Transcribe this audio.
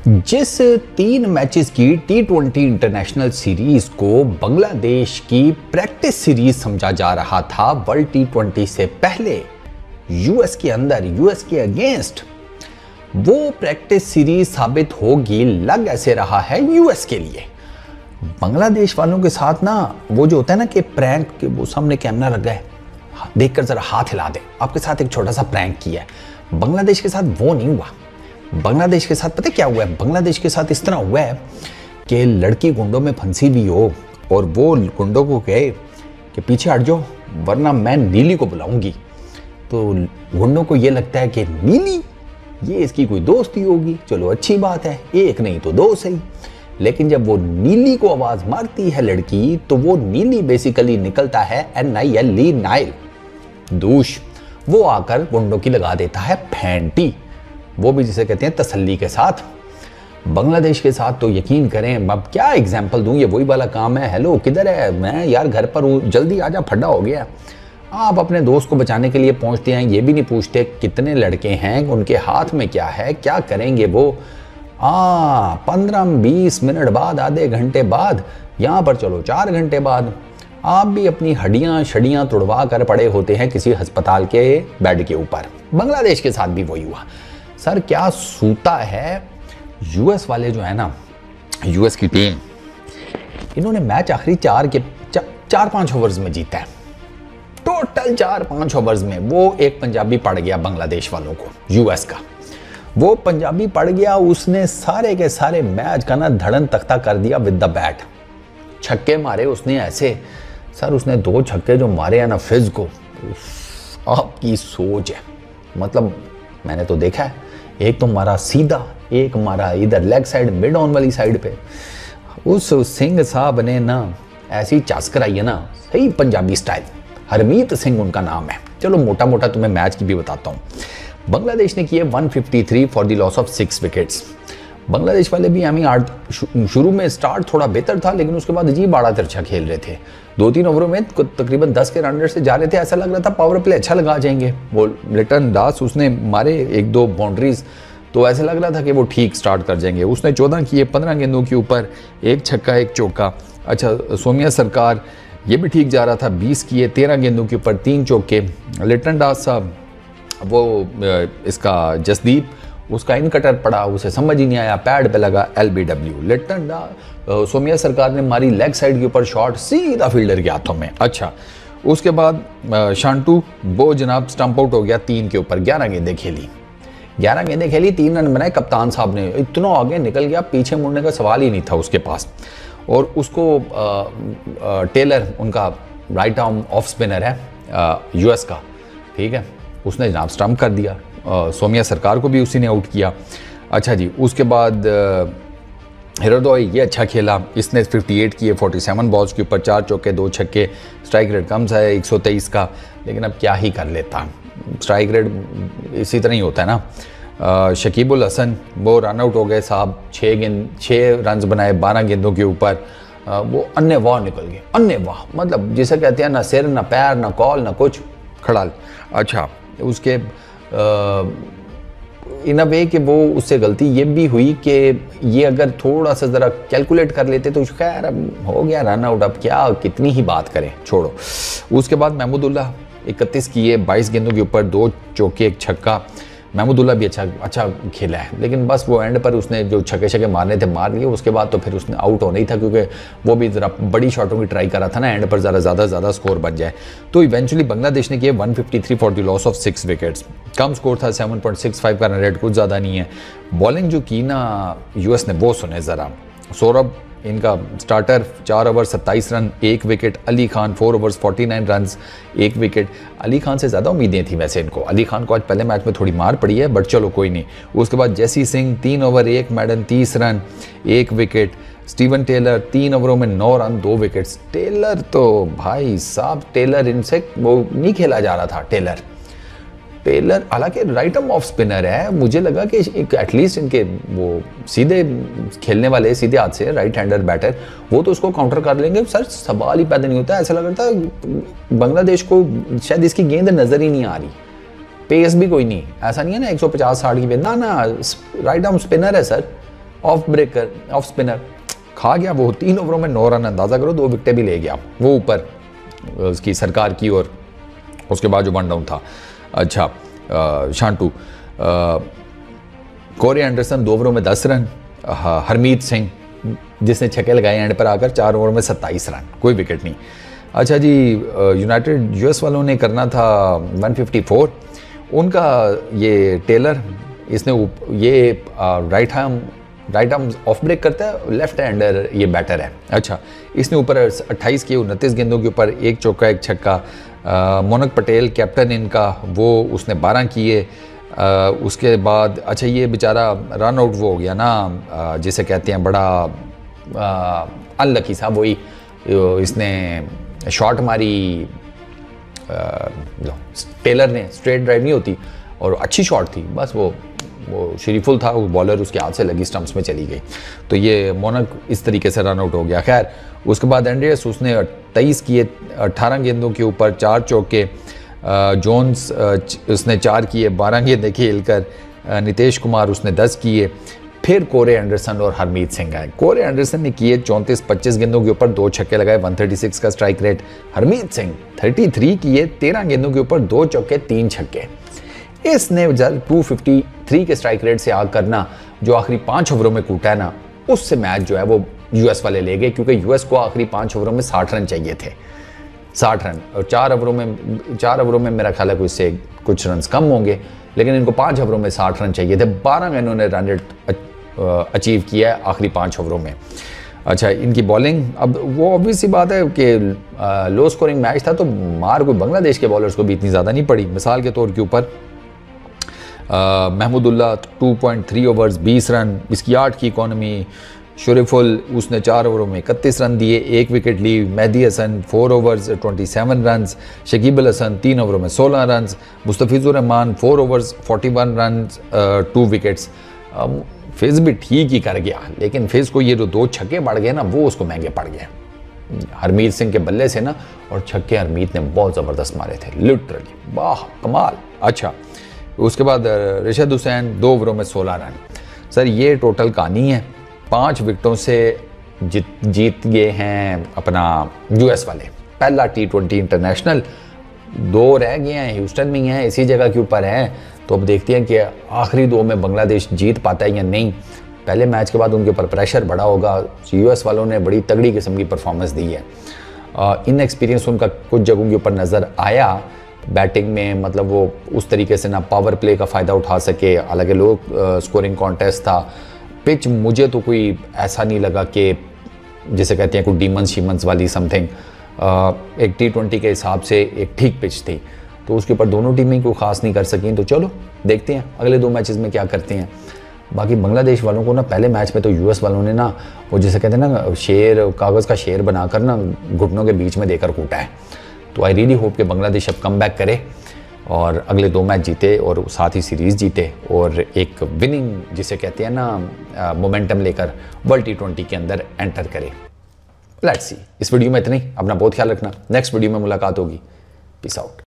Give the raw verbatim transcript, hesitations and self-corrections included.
जिस तीन मैचेस की टी ट्वेंटी इंटरनेशनल सीरीज को बांग्लादेश की प्रैक्टिस सीरीज समझा जा रहा था वर्ल्ड टी ट्वेंटी से पहले यूएस के अंदर, यूएस के अगेंस्ट, वो प्रैक्टिस सीरीज साबित होगी लग ऐसे रहा है यूएस के लिए। बांग्लादेश वालों के साथ ना वो जो होता है ना कि प्रैंक के वो सामने कैमरा लगा है, देखकर जरा हाथ हिला दे, आपके साथ एक छोटा सा प्रैंक किया है। बांग्लादेश के साथ वो नहीं हुआ। बांग्लादेश के साथ पता क्या हुआ है? बांग्लादेश के साथ इस तरह हुआ है कि लड़की गुंडों में फंसी भी हो और वो गुंडों को कहे कि पीछे हट जाओ वरना मैं नीली को बुलाऊंगी, तो गुंडों को ये लगता है कि नीली ये इसकी कोई दोस्ती होगी, चलो अच्छी बात है, एक नहीं तो दो सही। लेकिन जब वो नीली को आवाज मारती है लड़की, तो वो नीली बेसिकली निकलता है एन आई एल ली नाइल दूश। वो आकर गुंडों की लगा देता है फैंटी, वो भी जिसे कहते हैं तसल्ली के साथ। बांग्लादेश के साथ तो यकीन करें, अब क्या एग्जाम्पल दूं, ये वही वाला काम है, हेलो किधर है, मैं यार घर पर हूँ, जल्दी आजा, फड्डा हो गया। आप अपने दोस्त को बचाने के लिए पहुंचते हैं, ये भी नहीं पूछते कितने लड़के हैं, उनके हाथ में क्या है, क्या करेंगे वो। आ पंद्रह बीस मिनट बाद, आधे घंटे बाद, यहाँ पर चलो चार घंटे बाद, आप भी अपनी हड्डियां शडियां तुड़वा कर पड़े होते हैं किसी अस्पताल के बेड के ऊपर। बांग्लादेश के साथ भी वही हुआ। सर क्या सूता है, यूएस वाले जो है ना, यूएस की टीम, इन्होंने मैच आखिरी चार के चा, चार पांच ओवर्स में जीता है। टोटल चार पांच ओवर्स में वो एक पंजाबी पड़ गया बांग्लादेश वालों को, यूएस का वो पंजाबी पड़ गया, उसने सारे के सारे मैच का ना धड़न तख्ता कर दिया विद द बैट। छक्के मारे उसने ऐसे, सर उसने दो छक्के जो मारे हैं ना फिज को, आपकी सोच है, मतलब मैंने तो देखा है, एक तो मारा सीधा, एक मारा इधर लेग साइड मिड ऑन वाली साइड पे। उस सिंह साहब ने ना ऐसी चास कराई है ना, सही पंजाबी स्टाइल। हरमीत सिंह उनका नाम है। चलो मोटा मोटा तुम्हें मैच की भी बताता हूँ। बांग्लादेश ने किए एक सौ तिरेपन for the loss of six wickets. Bangladesh वाले भी हमें आठ शुरू में स्टार्ट थोड़ा बेहतर था, लेकिन उसके बाद अजीब आड़ा तिरछा खेल रहे थे। दो तीन ओवरों में तकरीबन दस के रन से जा रहे थे, ऐसा लग रहा था पावर प्ले अच्छा लगा जाएंगे। वो लिटन दास उसने मारे एक दो बाउंड्रीज, तो ऐसे लग रहा था कि वो ठीक स्टार्ट कर जाएंगे। उसने चौदह किए पंद्रह गेंदों के ऊपर, एक छक्का एक चौका। अच्छा सोमिया सरकार ये भी ठीक जा रहा था, बीस किए तेरह गेंदों के ऊपर, तीन चौके। लिटन दास साहब वो इसका जसदीप, उसका इन कटर पड़ा, उसे समझ ही नहीं आया, पैड पे लगा एल बी डब्ल्यू। लिटन दा सोमिया सरकार ने मारी लेग साइड के ऊपर शॉट, सीधा फील्डर के हाथों में। अच्छा उसके बाद शांटू वो जनाब स्टंप आउट हो गया तीन के ऊपर। ग्यारह गेंदें खेली, ग्यारह गेंदें खेली, तीन रन बनाए। कप्तान साहब ने इतना आगे निकल गया, पीछे मुड़ने का सवाल ही नहीं था उसके पास। और उसको आ, आ, टेलर उनका राइट आर्म ऑफ स्पिनर है यूएस का, ठीक है, उसने जनाब स्टंप कर दिया। सोमिया सरकार को भी उसी ने आउट किया। अच्छा जी, उसके बाद हिरोदोई ये अच्छा खेला, इसने अट्ठावन किए सैंतालीस बॉल्स के ऊपर, चार चौके दो छक्के। स्ट्राइक रेट कम है एक सौ तेईस का, लेकिन अब क्या ही कर लेता, स्ट्राइक रेट इसी तरह ही होता है ना। शकीबुल हसन वो रन आउट हो गए साहब, छः गेंद छः रन बनाए बारह गेंदों के ऊपर। वो अन्य वाह निकल गए, अन्य वाह, मतलब जिसे कहते हैं ना सिर ना पैर ना कॉल ना कुछ, खड़ाल। अच्छा उसके इन अ वे कि वो उससे गलती ये भी हुई कि ये अगर थोड़ा सा ज़रा कैलकुलेट कर लेते तो खैर अब हो गया रन आउट, अब क्या कितनी ही बात करें, छोड़ो। उसके बाद महमूदुल्लाह इकतीस किए बाईस गेंदों के ऊपर, दो चौके एक छक्का। महमूदुल्लाह भी अच्छा अच्छा खेला है, लेकिन बस वो एंड पर उसने जो छक्के छक्के मारने थे मार लिए। उसके बाद तो फिर उसने आउट होना ही था, क्योंकि वो भी ज़रा बड़ी शॉटों की ट्राई कर रहा था ना, एंड पर ज़रा ज़्यादा ज़्यादा स्कोर बन जाए। तो इवेंचुअली बांग्लादेश ने किया एक सौ तिरेपन for the loss of six wickets. कम स्कोर था, सात पॉइंट सिक्स फाइव का रन रेट, कुछ ज़्यादा नहीं है। बॉलिंग जो की ना यूएस ने वो सुने ज़रा। सौरभ इनका स्टार्टर, चार ओवर सत्ताईस रन एक wicket. Ali Khan four overs उनचास रन एक विकेट। अली खान से ज़्यादा उम्मीदें थी वैसे इनको, अली खान को आज पहले मैच में थोड़ी मार पड़ी है, बट चलो कोई नहीं। उसके बाद जैसी सिंह तीन ओवर एक मैडन तीस रन एक विकेट। स्टीवन टेलर तीन ओवरों में नौ रन दो विकेट्स। टेलर तो भाई साहब, टेलर इनसे वो नहीं खेला जा रहा था। टेलर टेलर हालांकि राइट आर्म ऑफ स्पिनर है, मुझे लगा कि एटलीस्ट इनके वो सीधे खेलने वाले सीधे हाथ से राइट हैंडर बैटर वो तो उसको काउंटर कर लेंगे। सर सवाल ही पैदा नहीं होता। ऐसा लग रहा था बांग्लादेश को शायद इसकी गेंद नज़र ही नहीं आ रही, पेस भी कोई नहीं, ऐसा नहीं है ना एक सौ पचास साठ की पे, ना ना राइट आर्म स्पिनर है sir, off breaker, off spinner, खा गया वो, तीन ओवरों में नौ रन, अंदाज़ा करो, दो विकेटें भी ले गया वो ऊपर उसकी सरकार की। और उसके बाद जो वन डाउन था, अच्छा शांटू, कोरे एंडरसन दो ओवरों में दस रन, हरमीत सिंह जिसने छक्के लगाए एंड पर आकर चार ओवर में सत्ताईस रन, कोई विकेट नहीं। अच्छा जी, यूनाइटेड यूएस वालों ने करना था एक सौ चौवन, उनका ये टेलर, इसने ये right arm right arm off break करता है, लेफ्ट हैंडर ये बैटर है। अच्छा, इसने ऊपर अट्ठाईस किए, उनतीस गेंदों के ऊपर एक चौका एक छक्का। मोनक पटेल कैप्टन इनका, वो उसने बारह किए। उसके बाद अच्छा ये बेचारा रन आउट वो हो गया ना, जिसे कहते हैं बड़ा अनलकी साहब, वही इसने शॉट मारी, टेलर ने, स्ट्रेट ड्राइव नहीं होती और अच्छी शॉट थी, बस वो वो शरीफुल था, वो बॉलर उसके हाथ से लगी, स्टंप्स में चली गई, तो ये मोनक इस तरीके से रन आउट हो गया। खैर उसके बाद एंड्रियस, उसने तेईस किए अट्ठारह गेंदों के ऊपर, चार चौके। जोन्स उसने चार किए बारह गेंदें खेलकर। नितेश कुमार उसने दस किए। फिर कोरे एंडरसन और हरमीत सिंह आए। कोरे एंडरसन ने किए चौंतीस पच्चीस गेंदों के ऊपर दो छक्के लगाए, एक सौ छत्तीस का स्ट्राइक रेट। हरमीत सिंह तैंतीस किए तेरह गेंदों के ऊपर दो चौके तीन छक्के। इसने जब दो सौ तिरेपन के स्ट्राइक रेट से आग करना, जो आखिरी पाँच ओवरों में कूटा है ना, उससे मैच जो है वो यूएस वाले ले गए, क्योंकि यूएस को आखिरी पाँच ओवरों में साठ रन चाहिए थे, साठ रन, और चार ओवरों में चार ओवरों में मेरा ख्याल है कुछ से कुछ रन कम होंगे, लेकिन इनको पाँच ओवरों में साठ रन चाहिए थे। बारह इन्होंने रन रेट अचीव किया है आखिरी पाँच ओवरों में। अच्छा, इनकी बॉलिंग, अब वो ऑब्वियस सी बात है कि लो स्कोरिंग मैच था, तो मार कोई बांग्लादेश के बॉलर्स को भी इतनी ज़्यादा नहीं पड़ी। मिसाल के तौर के ऊपर महमूदुल्लाह दो पॉइंट तीन ओवर्स बीस रन, इसकी आठ की इकॉनमी। शरीफुल, उसने चार ओवरों में इकतीस रन दिए, एक विकेट ली। मेहदी हसन फोर ओवर्स सत्ताईस रन। शकीब अल हसन तीन ओवरों में सोलह run. Mustafizur Rahman four overs इकतालीस रन, टू विकेट्स। फेज़ भी ठीक ही कर गया, लेकिन फेज़ को ये जो दो छक्के पड़ गए ना, वो उसको महंगे पड़ गए हरमीत सिंह के बल्ले से ना, और छक्के हरमीत ने बहुत ज़बरदस्त मारे थे, लिटरली वाह कमाल। अच्छा, उसके बाद रिशद हुसैन दो ओवरों में सोलह रन। सर ये टोटल कहानी है, पाँच विकेटों से जीत जीत गए हैं अपना यूएस वाले पहला टी ट्वेंटी इंटरनेशनल। दो रह गए हैं, ह्यूस्टन में ही हैं, इसी जगह के ऊपर हैं, तो अब देखते हैं कि आखिरी दो में बांग्लादेश जीत पाता है या नहीं। पहले मैच के बाद उनके ऊपर प्रेशर बढ़ा होगा, यूएस वालों ने बड़ी तगड़ी किस्म की परफॉर्मेंस दी है। इन एक्सपीरियंस उनका कुछ जगहों के ऊपर नज़र आया बैटिंग में, मतलब वो उस तरीके से ना पावर प्ले का फ़ायदा उठा सके, हालांकि लो स्कोरिंग कॉन्टेस्ट था। पिच मुझे तो कोई ऐसा नहीं लगा कि जिसे कहते हैं कोई डीमंस शीमंस वाली समथिंग, एक टी ट्वेंटी के हिसाब से एक ठीक पिच थी, तो उसके ऊपर दोनों टीमें को खास नहीं कर सकें। तो चलो देखते हैं अगले दो मैचेस में क्या करते हैं। बाकी बांग्लादेश वालों को ना पहले मैच में तो यूएस वालों ने ना वो जिसे कहते हैं ना शेर, कागज़ का शेर बनाकर ना घुटनों के बीच में देकर कूटा है। तो आई रियली होप कि बांग्लादेश अब कम बैक करे और अगले दो मैच जीते और साथ ही सीरीज़ जीते और एक विनिंग जिसे कहते हैं ना मोमेंटम लेकर वर्ल्ड टी ट्वेंटी के अंदर एंटर करे। Let's see. इस वीडियो में इतना ही, अपना बहुत ख्याल रखना, नेक्स्ट वीडियो में मुलाकात होगी। Peace out.